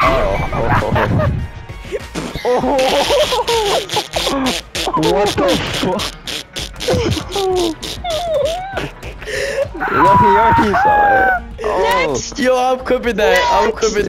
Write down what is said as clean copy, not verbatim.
Oh. What the fuck? Lucky Yoki saw it. Oh. Yo, I'm clipping that. I'm clipping